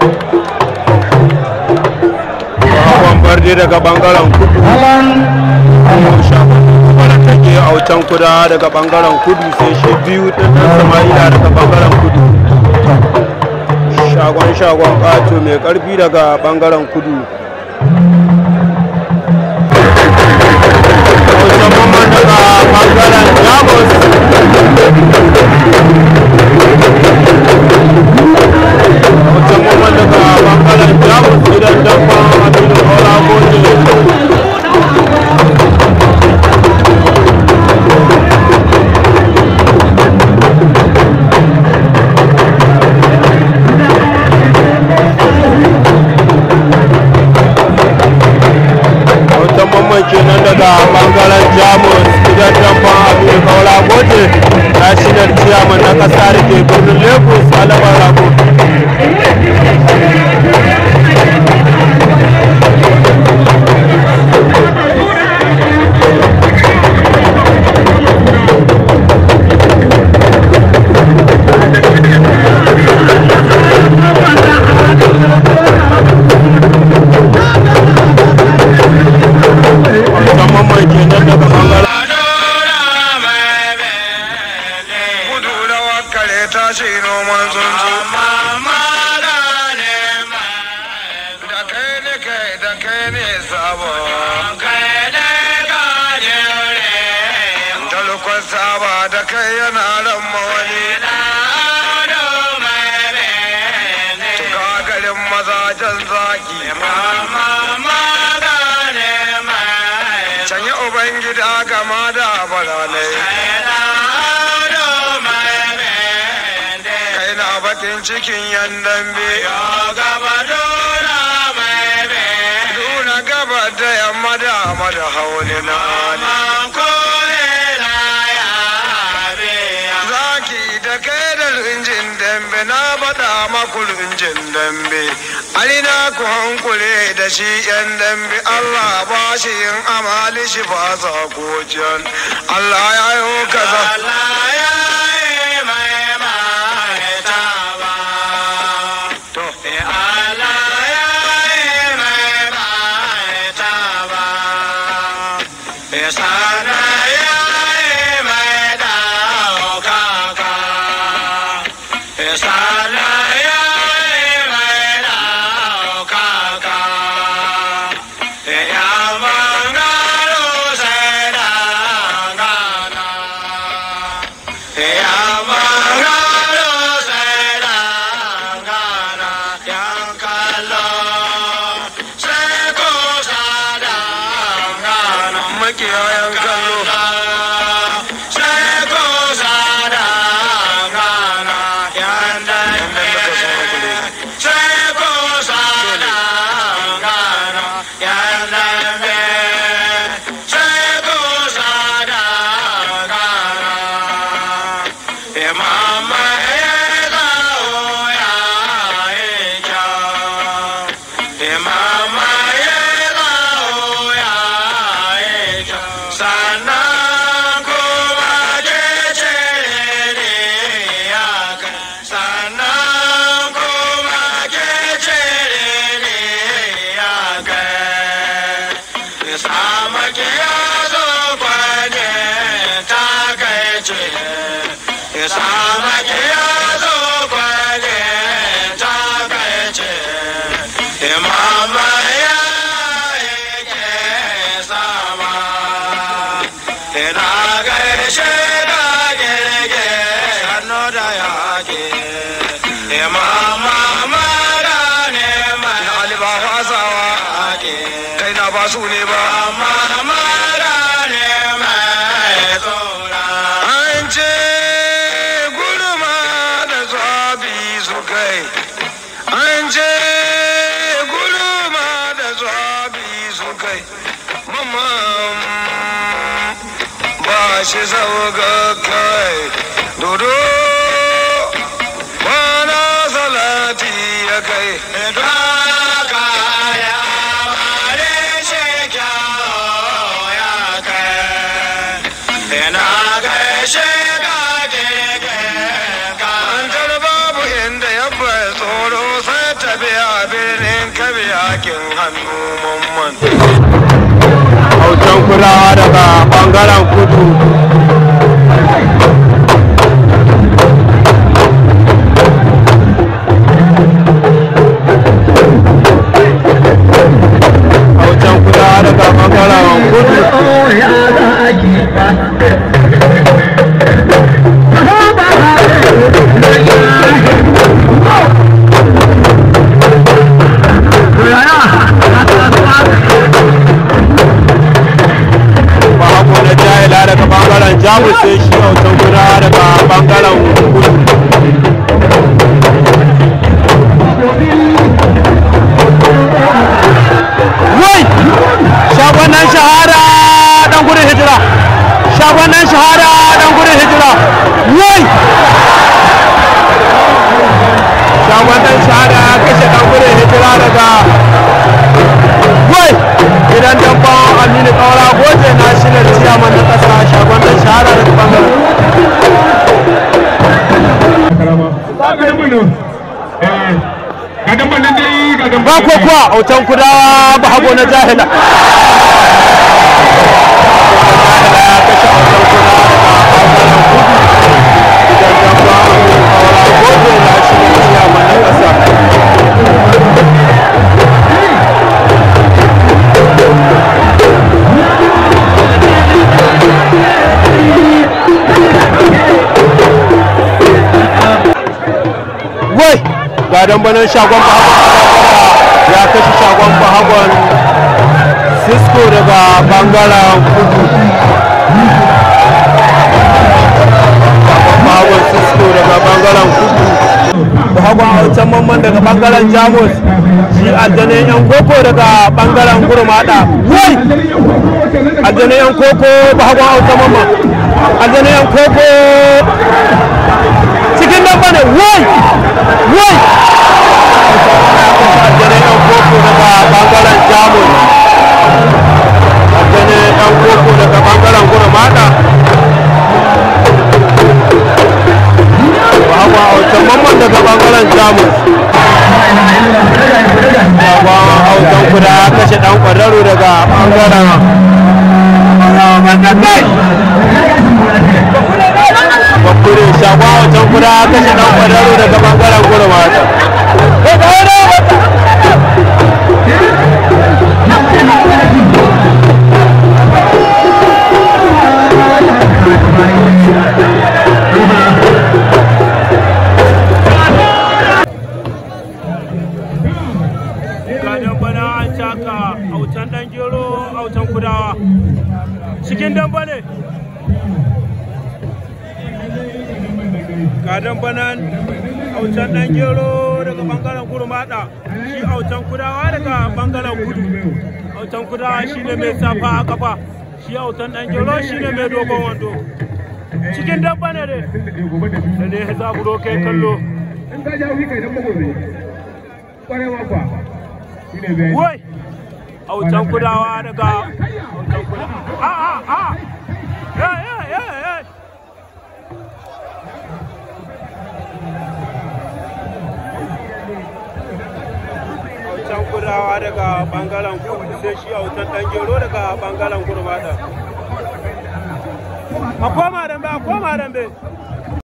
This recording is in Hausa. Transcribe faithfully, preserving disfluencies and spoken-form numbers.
barde daga bangaren kudu shagon take autan kuda daga bangaren kudu sai shi biyu din Sama'ila daga bangaren kudu shagon shagon kato mai karfi daga bangaren kudu musamman daga bangaren Jamus musamman daga bangaren Jamus gidan dabban Aminu Ola Goje kenan daga bangaren Jamus gidan dabban Aminu Ola Goje national chairman na kasa da ke birnin Lagos Alabar Rago cikin yan dambe gaba dona mai be duna gaba da yamma da mada hauli na zaki da kai da rinjin dambe na bada maku rinjin dambe alina ku hankule da shi yan dambe Allah ba shi yin amali shi ba sa kojan Allah ya yi kaza Allah ya su ne ba an ce gulma da zabi su kai an ce gulma da zabi su kai mama ba shi sauka kai dodo ba na salati ya kai biya birnin kabi yakin hannu mamman. Autan Kudawa daga bangaren kudu. Autan Kudawa daga bangaren kudu. Daga bangaren jamus sai shi Autan Kudawa daga bangaren kudu. Wai shagonan shahara dan gudun hijira, shagonan shahara dan gudun hijira. Wai shagonan shahara kashe dan gudun hijira daga wai idan damban Aminu Kaura goje na shi ne ciyaman na kasa shagonan shahara daga bangaren ba ko kuwa Autan Kudawa ba hago na jahila gadon banan shagon bahagon ya kashe shagon bahagon Cisco daga bangaren kudu. Shagon bahagon Cisco daga bangaren kudu. Bahagon Autan Mamman daga bangaren jamus. Shi aljanin yan koko daga bangaren gurmada. Wai aljanin yan koko bahagon Autan Mamman. Aljanin yan koko cikin nan bane. Wai wai aljanin yan koko daga bangaren jamus. Aljanin yan koko daga bangaren gurmada. Bahagon Autan Mamman daga bangaren jamus. Bahagon Autan Kudawa kashe dan kwararru daga bangaren Bakure. Shagon Autan Kudawa kashe dan kwararru daga bangaren gurmada. Gadon bana an caka Autan dan gero Autan Kudawa cikin damba ne. Gadon banan Autan dan gero daga bangaren gurmada, shi Autan Kudawa daga bangaren kudu. Autan Kudawa shine mai safa a kafa, shi Autan dan gero shine mai dogon wando. Cikin damba ne dai da ne ya zaburo kai kallo. Wai Autan Kudawa daga Autan Kudawa. A a a. Eh eh eh. Autan Kudawa daga bangaren kudu sai shi Autan dan gero daga bangaren gurmada. A koma dambe, a koma dambe.